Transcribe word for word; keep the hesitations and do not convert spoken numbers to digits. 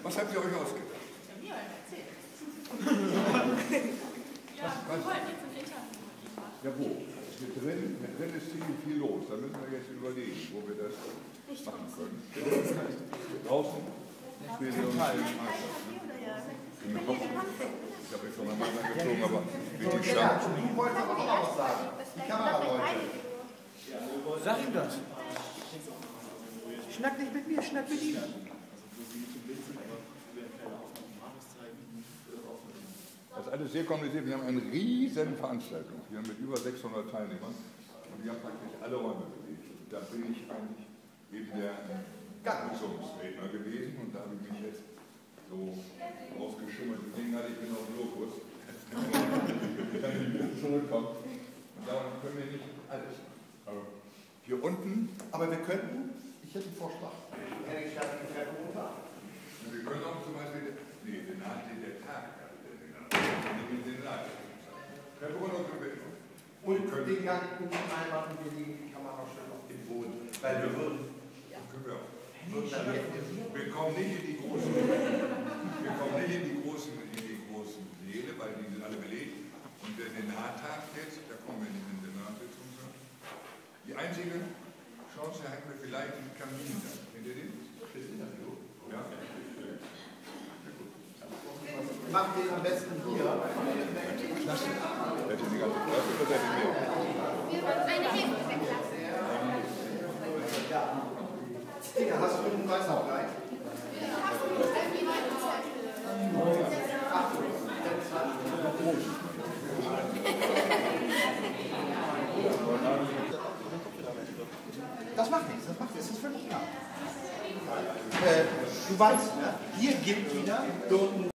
Was habt ihr euch ausgedacht? Ja, mir erzählt. Ja, wir wollten jetzt ein Interview mit ihm machen. Ja, wo? Hier drin, hier drin ist ziemlich viel los. Da müssen wir jetzt überlegen, wo wir das Nicht machen draußen. können. Draußen? Ich will uns Nein, den kein Meister. Papier oder ja? Ich habe jetzt noch einmal angezogen, aber richtig stark. Du wolltest aber auch noch was sagen. Die Kameraleute. Sag ihm das. Schnack nicht mit mir, schnack mit ihm. Das ist alles sehr kompliziert. Wir haben eine riesen Veranstaltung hier mit über sechshundert Teilnehmern. Und wir haben praktisch alle Räume belegt. Da bin ich eigentlich eben der Gattungsredner gewesen und da habe ich mich jetzt so ausgeschummelt. Deswegen hatte ich genau Lokus. Dann kann ich wieder zurückkommen. Und darum können wir nicht alles. Aber hier unten. Aber wir könnten, ich hätte einen Vorschlag. Wir können auch zum Beispiel, nee, den Naht, der Tag. Herr Bruno, können wir Und den Gang einmachen wir die Kamera schön auf den Boden. Weil wir würden. Können wir auch. Wir kommen nicht in die großen, wir kommen nicht in die großen, in die großen Säle, weil die sind alle belegt. Und der Senattag jetzt, da kommen wir nicht in den Senatssitzung. Die einzige Chance hätten wir vielleicht im Kamin da. Kennt ihr den? Ja. Macht den am besten hier. Seid ihr die ganze Klasse oder seid ihr mehr? Eine Hebelklasse. Digga, hast du einen Weißabgleich? Das macht nichts, das macht nichts, das ist völlig klar. Äh, du weißt, ne? Hier gibt wieder dort